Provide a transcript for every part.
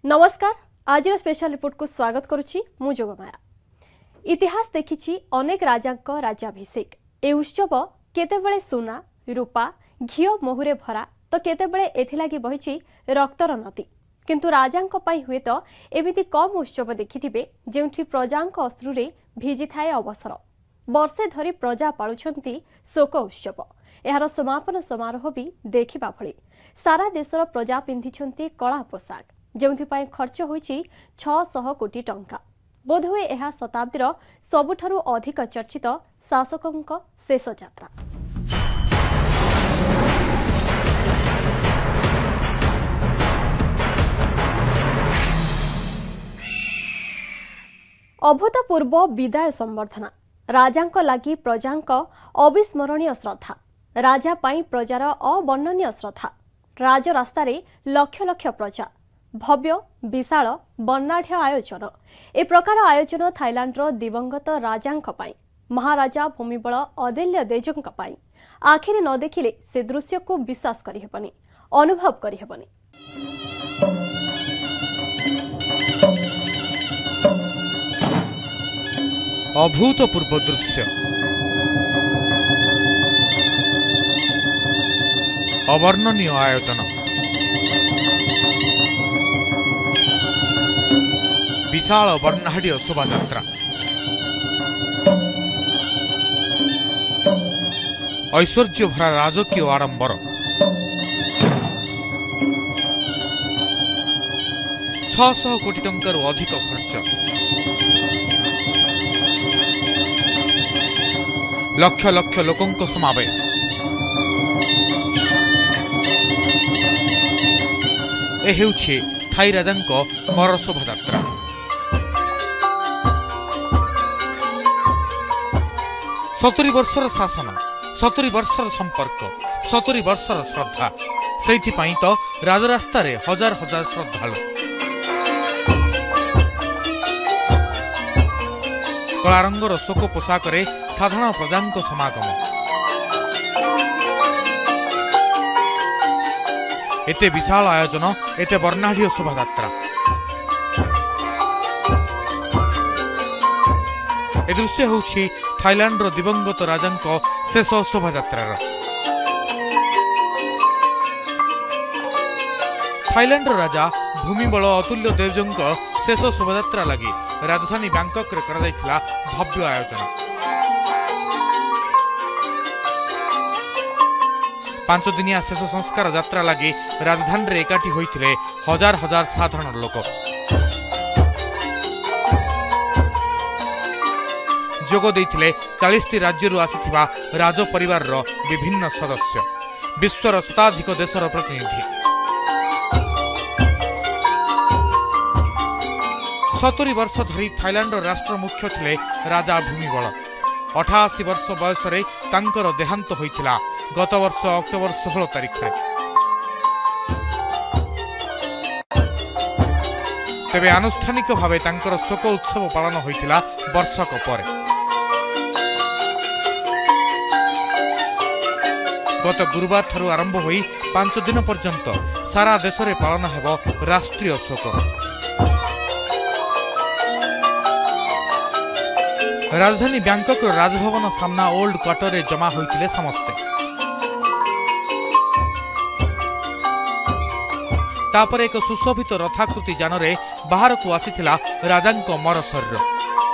नमस्कार आज special report को स्वागत करुछि मु जोगमाया। इतिहास देखिछि अनेक राजांक राज्याभिषेक। ए उत्सव केतेबेले सुना रूपा घिओ मोहुरे भरा तो केतेबेले एथिलागी बहिछि रक्तर नदी। किंतु राजांक पई हुए तो एमिति कम उत्सव देखिथिबे जेउठी प्रजांक अश्रुरे भिजी थाए अवसर। वर्षे धरी प्रजा पाळुछंती शोक उत्सव। एहार समापन समारोह भी देखिबा भଳି। सारा देशर प्रजा पिंधिछंती कला पोशाक जेउथिपाई खर्च होईछि 600 कोटी टंका। बोधहुए एहा शताब्दीर सबुठारु अधिक चर्चित शासकंक शेष यात्रा। अभूतपूर्व विदाय संवर्धना राजांक लागि प्रजांक अविस्मरणीय श्रद्धा। राजा पाई प्रजार अवर्णनीय श्रद्धा। राजरास्तारे लक्ष लक्ष प्रजा भव्य विशाल वर्णाढ्य आयोजन। ए प्रकार आयोजन थाईलैंडर दिवंगत राजांक पाई महाराजा भूमिबल अदेल्य देजंक पाई आखिरे न देखिले से दृश्य को विश्वास करिहेबनी, अनुभव करिहेबनी। अभूतपूर्व दृश्य, अवर्णनीय आयोजन, विशाल वर्णाढ्य शोभायात्रा, ऐश्वर्य भरा राजकीय आडंबर, 600 कोटी टंकार अधिक खर्च, लक्ष लक्ष लोकंक समावेश। ए हेउछि थाई राजांक मर शोभायात्रा। 70 वर्षर शासन, 70 वर्षर संपर्क, 70 वर्षर श्रद्धा। सेइथिपाई तो राजरास्तारे हजार हजार श्रद्धालु। कलारंगर शोक पोशाकरे साधारण प्रजांक समागम। एते विशाल आयोजन, एते वर्णाढ्य शोभायात्रा। ए दृश्य होछि थाईलैंडर दिवंगत राजांक शेष शोभायात्रार। थाईलैंडर राजा भूमिबल अतुल्य देवजंक शेष शोभायात्रा लगी राजधानी बैंकक रे करा जायतिला भव्य आयोजन। 5 दिनिया शेष संस्कार यात्रा लगी राजधानी रे एकाठी होइथिले हजार हजार साधारण लोक। जोग देइथिले 40टी राज्यरू आसिथिबा राज परिवार रो विभिन्न सदस्य, विश्वर शताधिक देशर प्रतिनिधि। 70 वर्ष धरी थाईलैंडर राष्ट्र मुख्य थिले राजा भूमिबल। 88 वर्ष बयस रे तांकर देहांत होइथिला गत वर्ष अक्टोबर 16 तारिख रे। तेबे आनुष्ठानिक भावे तांकर शोक उत्सव पालन होइथिला वर्षक परे। गत गुरुवार ठारू आरंभ होई 5 दिन पर्यंत सारा देश में पालन हेब राष्ट्रीय शोक। राजधानी बैंकक राजभवन सामना ओल्ड क्वार्टर रे जमा होइतिले समस्ते। तापर एक सुशोभित रथाकृति जानरे बाहर को आसीथिला राजांक मर शरीर।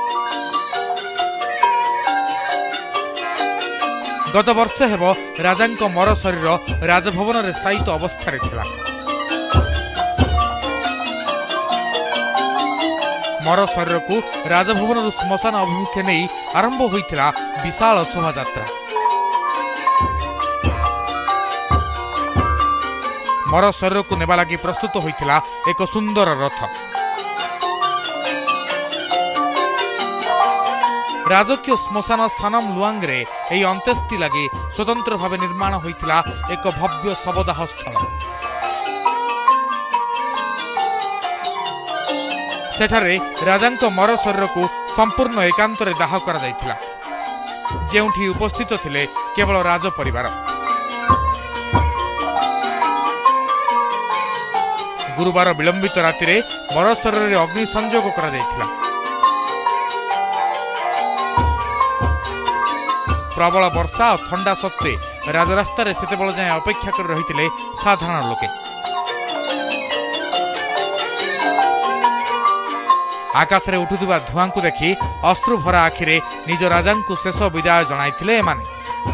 गत वर्ष हेब राजांक मर शरीर राजभवन रे साइट अवस्था थिला। मर शरीर को राजभवन श्मशान अभिमुखे नहीं आरंभ होइथिला विशाल शोभायात्रा। मर शरीर को नेबा लागि प्रस्तुत होइथिला एक सुंदर रथ। राजकीय श्मशान सानम लुआंग रे एई अंत्येष्टि लगी स्वतंत्र भावे निर्माण होइथिला एक भव्य शवदाह स्थल। सेठारे राजांक मर शरीर को संपूर्ण एकांत रे दाह करा जायथिला, जेउठी उपस्थित थिले केवल राज परिवार। गुरुवार विलंबित राति रे मरशरीर रे अग्नि संयोग करा जायथिला। प्रबल वर्षा और ठंडा सत्वे राजरास्ता रे सेते बेल जाए अपेक्षा कर रहिथिले साधारण लोके। आकाश रे उठुथिबा धुआं को देखि अश्रु भरा आखिरे निज राजा को शेष विदाय जणाइथिले एमाने।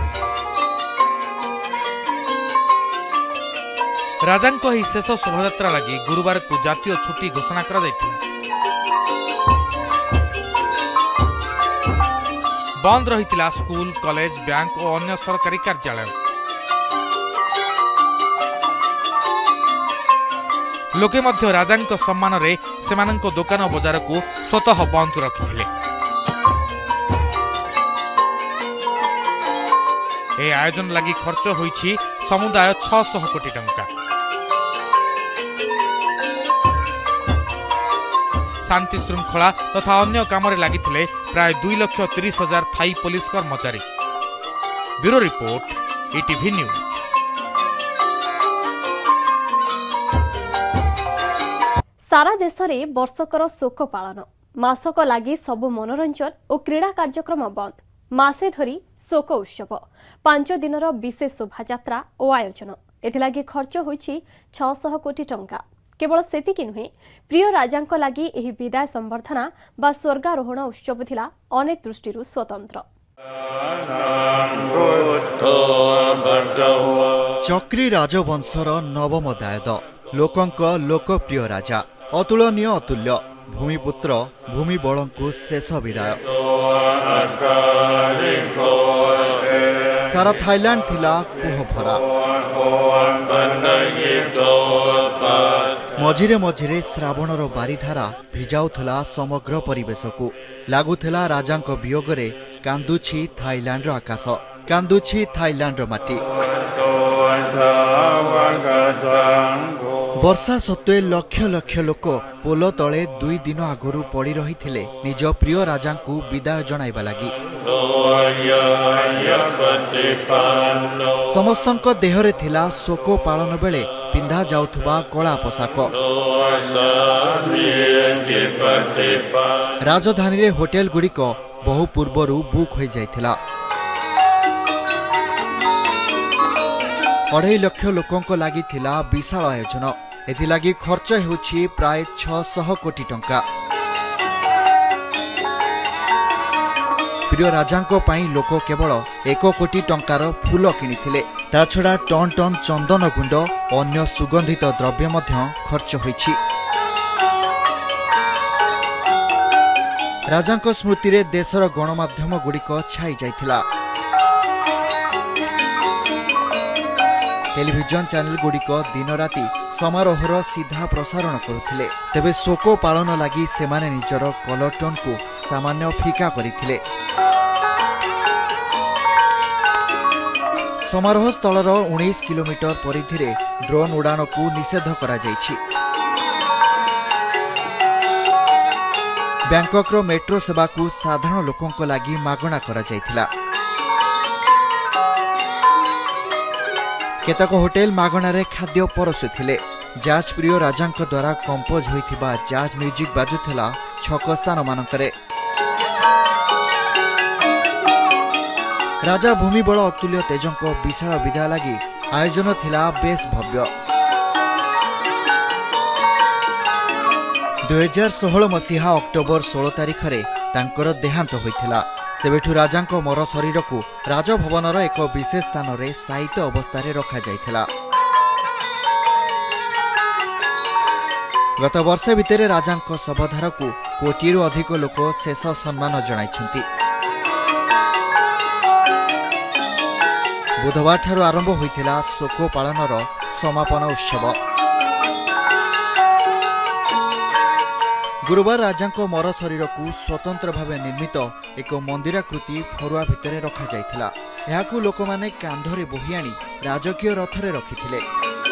राजा ही शेष शोभायात्रा लगी गुरुवार को जातीय छुट्टी घोषणा करा जायथिला। बंद रहितिला स्कूल, कॉलेज, बैंक और अन्य सरकारी कार्यालय। लोके मध्य राजांक सम्मान रे सेमानंक दुकान बजार को स्वतः बंद रखिथिले। ए आयोजन लगी खर्च होईछि समुदाय 600 कोटी टंका। शांति श्रृंखला तथा अन्य काम लगी प्राय 2,30,000 थाई पुलिस कर्मचारी। Bureau report, ETV news. सारा देश में वर्षकर शोक पालन, मासक लगी सबु मनोरंजन और क्रीड़ा कार्यक्रम बंद। मासे धरी शोक उत्सव, 5 दिनर विशेष शोभायात्रा और आयोजन। एथिलागी खर्च होईछि 600 कोटी टंका। केवल सेतिकी नुहे, प्रिय राजांक लागि एही विदाय संबर्धना बा स्वर्गारोहण उत्सव थिला अनेक दृष्टिरु स्वतंत्र। चक्री राजवंशर नवम दायद, लोकंक लोकप्रिय राजा, अतुलनीय अतुल्य भूमिपुत्र भूमिबलंकु शेष विदाय। सारा थाईलैंड थिला कुह भरा। मझिरे मझिरे श्रावणर बारिधारा भिजाउथला समग्र परिवेश को। लागुथला राजांक वियोगरे कांदुछि थाईलैंड आकाश, कांदुछि थाईलैंड माटी। वर्षा सत्वे लक्ष लक्ष लोक पोल तले 2 दिन आगरू पड़ी रही थिले निज प्रिय राजा को विदाय जणाइबा लागि। समस्तंक देहरे थिला शोक पालन बेले पिंधा जाउथबा कला पोशाक। राजधानी रे होटेल गुड़िक बहु पूर्वरु बुक हो जाइथिला। 2.5 लाख लोकंक लागि थिला विशाल आयोजन। एथिलागी खर्च हेउछि प्राय 600 कोटी टंका। प्रिय राजांक पाई लोक केवल 1 कोटी टंकार फूल किनिथिले। ता छडा टन टन चंदन गुंड अन्य सुगंधित द्रव्य मध्य खर्च होइछि। राजांक स्मृति रे देशर गणमाध्यम गुड़िक छाई जाइथिला। टेलीविजन चैनल गुड़िक दिन राति समारोहर सीधा प्रसारण करुथिले। तेबे शोक पालन लगी सेमाने निजर कलर टोन को सामान्य फीका करिथिले। समारोह स्थलर 19 किलोमीटर परिधि रे ड्रोन उड़ान को निषेध करा जाइछि। बैंकॉक रो मेट्रो सेवा को साधारण लोकंक लागि मागणा करा जाइथिला। केतक होटेल मागणारे खाद्य परसुथिले। जाज प्रिय राजांक द्वारा कंपोज होइथिबा जाज म्यूजिक बाजुथिला छक स्थान मानकरे। राजा भूमिबल अतुल्य तेजंक विशाल विदाय लागि आयोजन थिला बेस भव्य। 2016 मसीहा अक्टोबर 16 तारिख रे तांकर देहांत होइथिला। सेबेठु राजांक मर शरीर को राजभवनर एक विशेष स्थान रे साहित्य अवस्था रे रखा जाइथिला। गत वर्ष भितर राजांक शवधार को कोटिरु अधिक लोक शेष सम्मान जणाइछन्ति। बुधवार ठारू आरंभ होइथिला शोक पालनर समापन उत्सव। गुरुवार राजांक मर शरीर को स्वतंत्र भावे निर्मित एक मंदिराकृति फरुआ भितर रखा जाइथिला। एहाकु लोकमाने कांधरे बोही आनी राजकीय रथरे रखिथिले।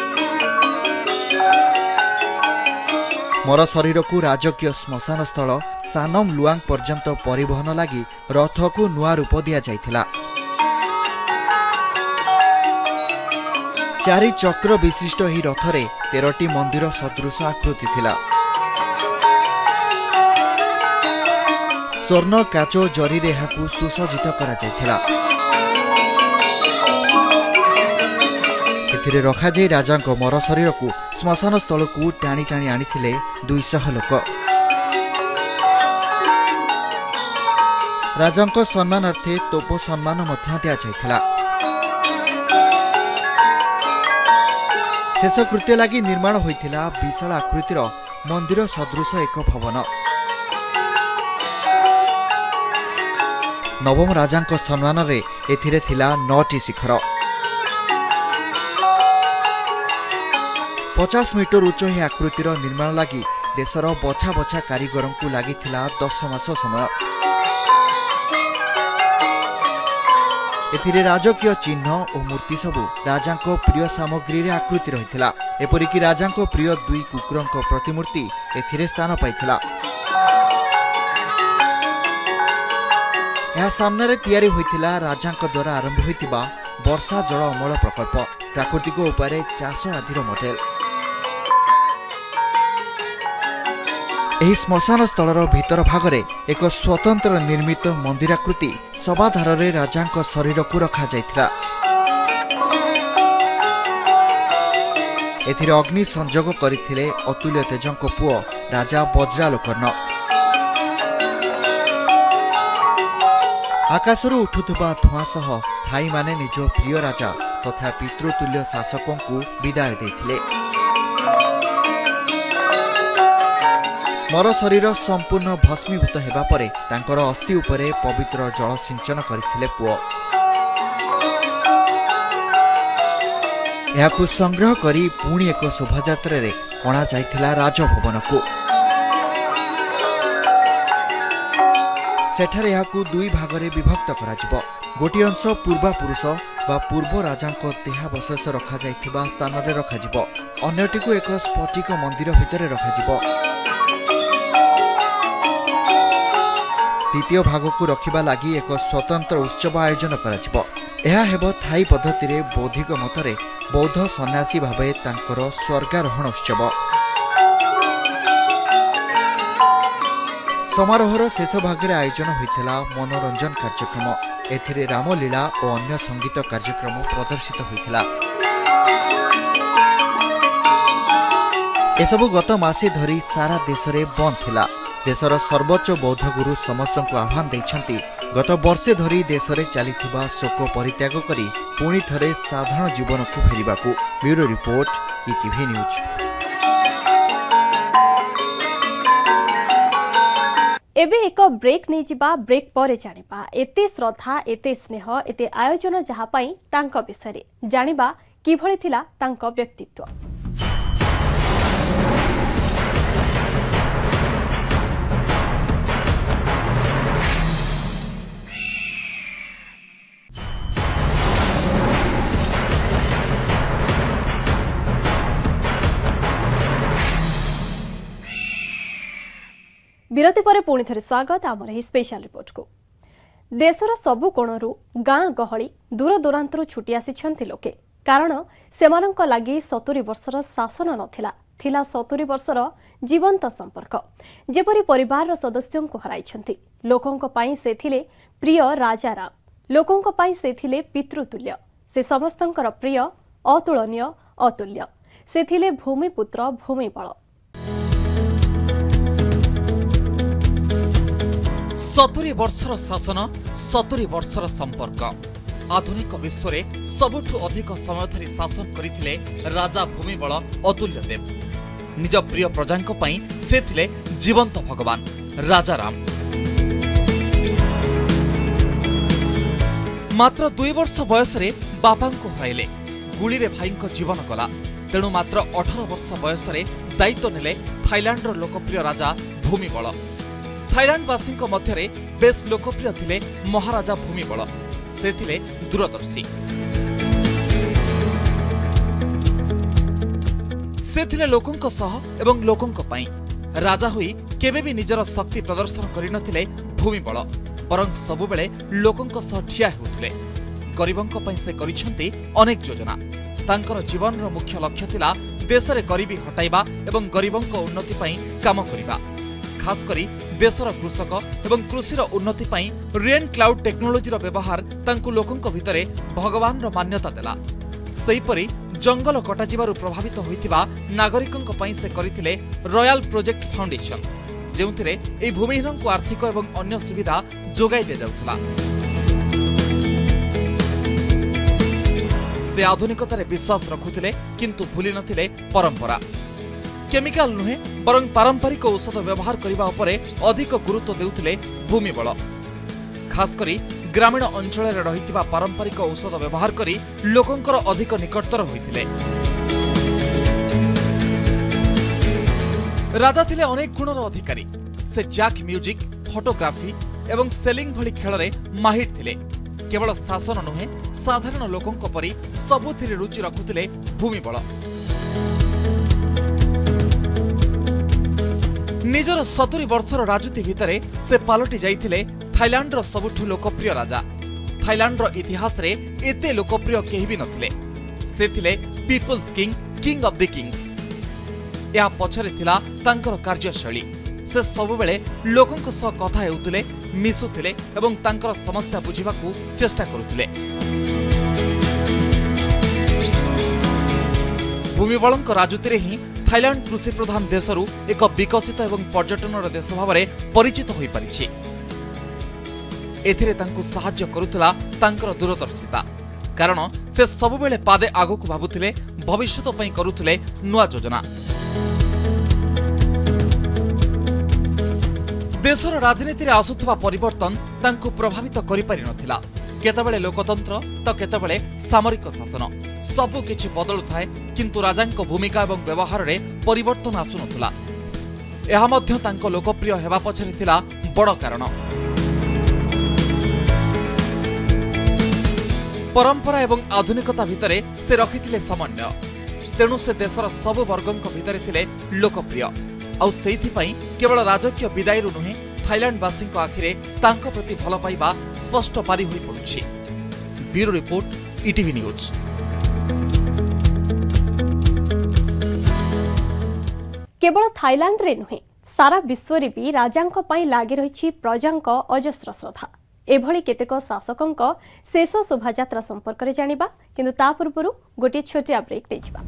मर शरीर को राजकीय श्मशान स्थल सानम लुआंग पर्यंत परिवहन लगी रथ को नुआ रूप दिया जाइथिला। चारि चक्र विशिष्ट ही रथरे 13टी मंदिर सदृश आकृति थिला। स्वर्ण काचो जरी रे हाकु सुसज्जित करा जायथिला। एथिरे रखा जाय राजांको मर शरीर को श्मशान स्थल को टाणी टाणी आनिथिले 200 लोक। राजांको सम्मानार्थे तोप सम्मान मध्य दिया जायथिला। शेषकृत्य लगी निर्माण होइथिला विशाल आकृतिर मंदिर सदृश एक भवन। नवम राजांको सम्मान रे एथिरे थिला 9टी शिखर। 50 मीटर उच्च ही आकृतिर निर्माण लगी देशर बछा बछा कारीगरों को लागिथिला 10 मास समय। एथिरे राजकीय चिन्ह और मूर्ति सबु राजांको प्रिय सामग्री रे आकृति रहिथिला। एपरिकी राजांको प्रिय 2 कुकुरंको प्रतिमूर्ति एथिरे स्थान पाइथिला। यह सामने रे तैयारी होइथिला राजांको द्वारा आरंभ होइतिबा वर्षा जल अमल प्रकल्प, प्राकृतिक उपाय चाष आदिर मॉडल। एही श्मशान स्थलर भीतर भागरे एक स्वतंत्र निर्मित मंदिराकृति सभाधार रे राजांको शरीर को रखा जायथिला। एथिरे अग्नि संजोग करिथिले अतुल्य तेजंको पुओ राजा वज्रालोकर्ण। आकाशरू उठुथबा धुआं सह थाई माने निज प्रिय राजा तथा पितृतुल्य शासकों को विदाय देथिले। मर शरीर संपूर्ण भस्मीभूत हेबा परे तांकर अस्थि उपरे पवित्र जल सिंचन करथिले पुओ। याकु संग्रह करी पुणी एक शोभायात्रा रे अणा जाइथिला राजभवन को। सेठारे याकु 2 भागरे विभक्त कराजिबो। गोटी अंश पूर्वापुरुष बा पूर्व राजांको देहावशेष रखा जाइथिबा स्थान रे रखाजिबो। अन्यटिकु एक स्फटिक मंदिर भितरे रखाजिबो। द्वितीय भाग को रखिबा लागि एक स्वतंत्र उत्सव आयोजन कराजिबो। एहा हेबो थाई पद्धति रे बौद्धिक मतरे बौद्ध सन्यासी भावे तांकर स्वर्गारोहण उत्सव। समारोहर शेष भागरे आयोजन होइथिला मनोरंजन कार्यक्रम। एथिरे रामलीला और अन्य संगीत कार्यक्रम प्रदर्शित होइथिला। एसबु गत मासे धरी सारा देश रे बंद थिला। देशर सर्वोच्च बौद्ध गुरु समस्त को आह्वान देइछंती गत वर्षे धरी देश रे चलीथिबा शोक परित्याग करी पुणी थरे साधारण जीवन को फेरिबाकू। Bureau report, ETV news. एबे एक ब्रेक नहीं जिबा। ब्रेक पर जानिबा एते श्रद्धा, एते स्नेह, एते आयोजन जहा पई तांको विषय जानिबा किभଳି थिला तांको व्यक्तित्व। विरति पर पुणी थे स्वागत आमर ही स्पेशल रिपोर्ट को। देशर सबु कोणरू गाँ गहली दूर दूरांतरू छुटी आसी लोके, कारण सेमानंक लागि 70 वर्षर शासन नथिला, थिला 70 वर्षर जीवंत संपर्क। जेपरी परिवार सदस्यों को हराइछंती, लोकोंक पई से थिले प्रिय राजा राम, लोकोंक पई से थिले पितृतुल्य, से समस्तंकर प्रिय, अतुलनीय, अतुल्य, से थिले भूमिपुत्र, भूमिबल। 70 वर्षर शासन, 70 वर्षर संपर्क। आधुनिक विश्व में सबुठु अधिक समय धरी शासन करथिले राजा भूमिबल अतुल्य देव। निज प्रिय प्रजांक पई से थिले जीवंत भगवान राजा राम। मात्र 2 वर्ष बयस रे बापा को हराइले, गुली रे भाई को जीवन गला। तेणु मात्र 18 वर्ष बयस रे दायित्व नेले थाईलैंड लोकप्रिय राजा भूमिबल। थाईलैंडवासी मध्य बेस लोकप्रिय थिले महाराजा भूमिबल। से थिले दूरदर्शी, से थिले लोकंक सह एवं लोकंक पई। राजा होई केबे भी निजर शक्ति प्रदर्शन करि नथिले भूमिबल, बरं सबुबेले लोकंक सह ठिया हेउथिले। गरीबंक पई से करिसंती अनेक योजना। तांकर जीवनर मुख्य लक्ष्य थिला देशरे गरीबी हटाइबा एवं गरीबंक उन्नति पई काम करिबा। खास करी देशर कृषक एवं कृषिर उन्नति पई रेन क्लाउड टेक्नोलोजी व्यवहार तांकु लोकंक भितरे भगवान मान्यता देला। सेहीपरि जंगल कटाजिबारु प्रभावित होइतिबा नागरिकंक पई से करिथिले रॉयल प्रोजेक्ट फाउंडेशन, जेउथिरे एई भूमिहीनंकु आर्थिक एवं अन्य सुविधा जोगाई दे जाउथला। से आधुनिकतारे विश्वास रखुथिले किंतु भूली नथिले परंपरा। केमिकाल नुहे बरं पारंपरिक औषध व्यवहार करने उपरे अधिक गुरुत्व देउथिले भूमिबल। खास करी ग्रामीण अंचल रहितिबा पारंपरिक औषध व्यवहार करी लोकंकर अधिक निकटतर होइथिले। राजा थिले अनेक गुणर अधिकारी। से जैक म्यूजिक, फोटोग्राफी एवं सेलिंग भली खेलरे माहिर थिले। केवल शासन नुहे साधारण लोकंक परी सबुथिरे रुचि रखुथिले भूमिबल। निजर 70 वर्षर राजनीति भितरे से पालटि जाइथिले थाईलैंडर सबुठु लोकप्रिय राजा। थाईलैंडर इतिहास रे एते लोकप्रिय केही भी नथिले। से थिले people's king, king of the kings. या पछरे थिला तांकर कार्यशैली। से सबुबेले लोकंक सह कथा हेउथिले, मिसुथिले एवं तांकर समस्या बुझिबाकू चेष्टा करुथिले। भूमिबलंक राजनीति रे ही थाईलैंड कृषि प्रधान देशरू एक विकसित एवं पर्यटन देश भाव में परिचित हो पारिछि। एथिरे तांकु सहाय्य करुतला तांकर दूरदर्शिता। कारण से सबुबेले पादे आगकु भाबुथिले, भविष्यत पई करुथिले नुआ योजना। देशर राजनीति रे आसुथबा परिवर्तन तांकु प्रभावित करि पारि नथिला। केतबेले लोकतंत्र तो केतबेले सामरिक शासन, सबु किछि बदलु थाए, किंतु राजांक भूमिका एवं व्यवहार रे परिवर्तन आसु नथुला। एहा मध्य तांको लोकप्रिय हेबा पछरे थिला बड़ कारण। परंपरा एवं आधुनिकता भितरे से रखिथिले समन्वय। तेणु से देशर सबु वर्गंक भितरे थिले लोकप्रिय। आउ सेइथि पई केवल राजकीय विदायरु नुहे थाईलैंडवासी आखिरे तांको प्रति भल पाइबा स्पष्ट पारि होई पडुछि। Bureau report, ETV news. केवल थाईलैंड रे नुहे सारा विश्व रे भी राजांक पई लागि रहिछि प्रजांक अजस्र श्रद्धा। एभली केतेक शासकंक शेष शोभायात्रा संपर्क रे जानिबा, किंतु ता पूर्वरु गोटे छोटिया ब्रेक देजिबा।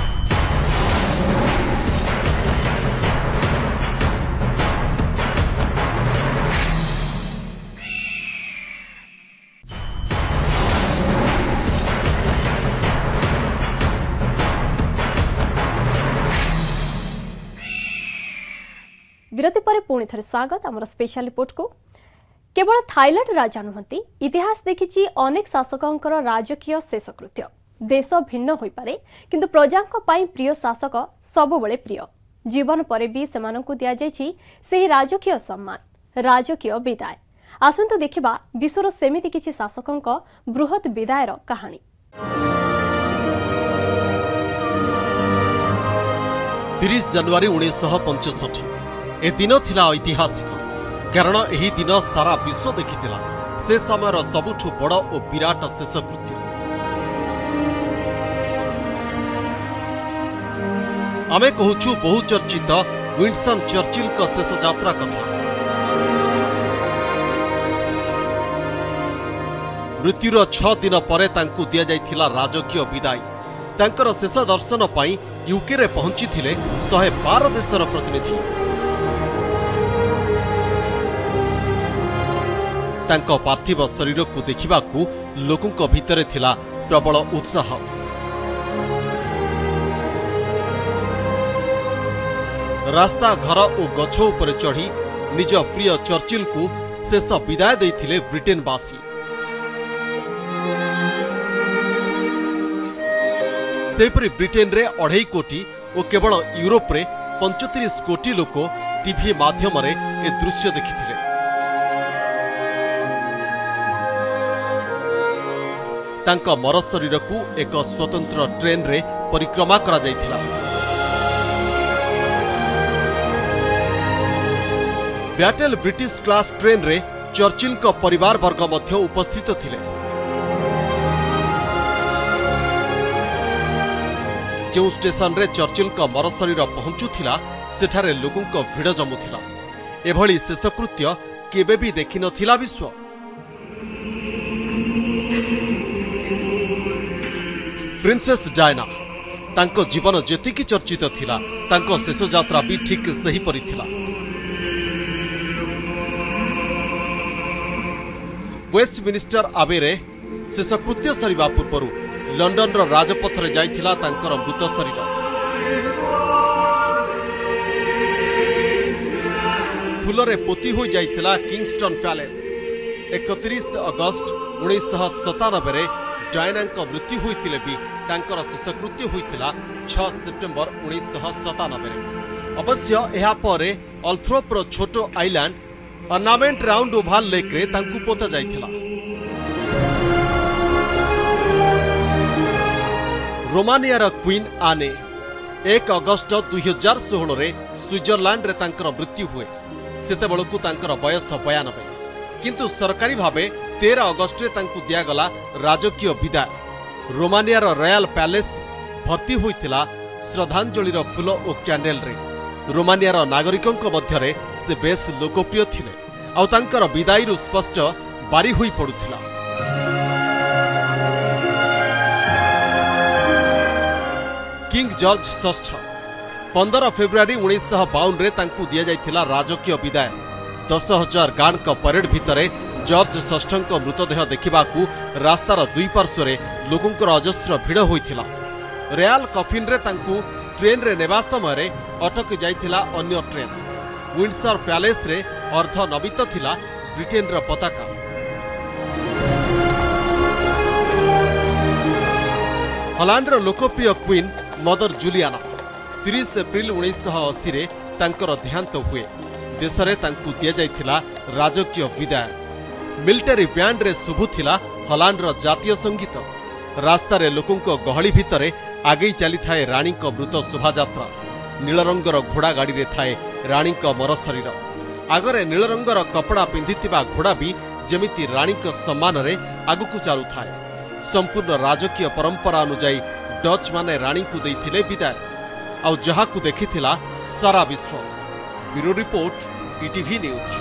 विरति पर पुणी थे स्वागत आमर स्पेशल रिपोर्ट को। केवल थाईलैंड राजा नुहंती, इतिहास देखिछि अनेक शासकंकर राजकीय शेषकृत्य। देश भिन्न होई पारे, किंतु प्रजांक पाई प्रिय शासक सबुबले प्रिय। जीवन परे भी सेमानंकु दिया जायछि सेही राजकीय सम्मान, राजकीय विदाय। आसंतु देखिबा विश्वर सेमिति किछि शासकंक बृहत विदायर कहानी। 30 जनवरी 1965 ए दिन थिला ऐतिहासिक, कारण एही दिन सारा विश्व देखिथिला से समयर सबुठु बड़ और विराट शेषकृत्य। आमे कहूछु बहुचर्चित विंस्टन चर्चिल का शेष यात्रा कथा। मृत्युर 6 दिन परे तांकु दिया जाइथिला राजकीय विदाय। तांकर शेष दर्शन पाई यूके रे पहुंची थिले 112 देशर प्रतिनिधि। तांको पार्थिव शरीर को देखिबाकू लोकंक भितरे थिला प्रबल उत्साह। रास्ता, घर और गछ उपरे चढ़ी निज प्रिय चर्चिल को शेष विदाय देइथिले ब्रिटेनवासी। सेपरि ब्रिटेन रे 2.5 कोटी और केवल यूरोप रे 35 कोटी लोक टीवी माध्यम रे ए दृश्य देखिथिले। तांका मर शरीर को एक स्वतंत्र ट्रेन रे परिक्रमा करा जाइथिला। बैटल ब्रिटिश क्लास ट्रेन रे चर्चिल का परिवार वर्ग मध्य उपस्थित थिले। जो स्टेशन रे चर्चिल मरशरीर पहुंचुला सेठारे लोकों भिड़ जमुला। एभली शेषकृत्य केबे भी देखि नथिला विश्व। प्रिंसेस डायना तांको जीवन जेतिकी चर्चित थिला तांको शेष यात्रा भी ठीक सही परि थिला। वेस्टमिनिस्टर आबेरे शेषकृत्य सरिबा पूर्व लंडन राजपथ रे जाइथिला तांकर मृत शरीर। फूलरे पोती हो जाइथिला किंगस्टन पैलेस। 31 अगस्त 1997 रे डायना मृत्यु होइथिले भी तांकर शेषकृत्य होइथिला 6 सेप्टेम्बर 1997 रे। अवश्य एहा परे अल्थ्रोपर छोटो island ornament round oval lake रे तांकु पोता जाइथिला। रोमानियार क्वीन आने 1 अगस्त 2016 रे स्विट्जरलैंड रे तांकर मृत्यु हुए। सेतेबेलकु तांकर बयस 92 किंतु सरकारी भावे 13 अगस्त रे तांकु दियागला राजकीय विदाय। रोमानियार रॉयल पैलेस भर्ती होइथिला श्रद्धांजलिर फूल और कैंडेल रे। रोमानियार नागरिकों मध्यरे से बेस लोकप्रिय थिले आउ तांकर विदायरु स्पष्ट बारी होई पडुथिला। किंग जॉर्ज षष्ठ 15 फेब्रुआरी 1952 रे तांकु दिया जाइथिला राजकीय विदाय। 10,000 गार्ड का परेड भितरे जॉर्ज षष्ठଙ୍କ मृतदेह देखिबाकू रास्तार दुई पार्श्वरे लोकंकर अजस्र भिड़ होइथिला। रॉयल कफिन रे तांकु ट्रेन रे नेबा समय रे अटक जाइथिला अन्य ट्रेन। विंडसर पैलेस रे अर्ध नबित थिला ब्रिटेन रा पताका। हॉलैंड रो लोकप्रिय क्वीन मदर जूलियाना 30 एप्रिल 1980 रे तांकर देहांत हुए। देश रे तांकु दिया जाइथिला राजकीय विदाय। मिलिटरी बैंड रे शुभुथिला हॉलैंड रो जातीय संगीत। रास्ता रे लोकों गहली भितरे आगे चली थाए रानी मृत शोभायात्रा। नील रंगर घोड़ा गाड़ी रे थाए रानी मरशरीर। आगरे नील रंगर कपड़ा पिंधिथिबा घोड़ा भी जेमिति रानी सम्मान रे आगुकु चालू थाए। संपूर्ण राजकीय परंपरा अनुजाई डच माने रानी को देइथिले विदाय आउ जहाकु देखिथिला सारा विश्व। Bureau report TTV news.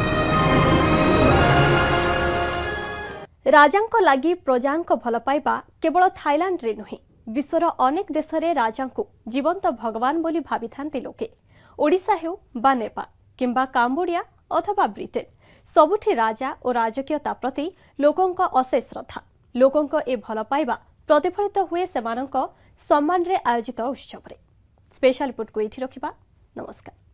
राजांको लागि प्रजांको भल पाइबा केवल थाईलैंड रे नुहे विश्वर अनेक देश रे राजांको जीवंत भगवान बोली भाबिथांती लोके। ओडिशा हेउ बा नेपाल किंबा काम्बोडिया अथवा ब्रिटेन सबुठी राजा और राजकीयता प्रति लोकोंको अशेष श्रद्धा। लोकोंको ए भल पाइबा प्रतिफलित हुए सेमानंको सम्मान रे आयोजित उत्सव रे। स्पेशल रिपोर्ट को एठी रखिबा। नमस्कार।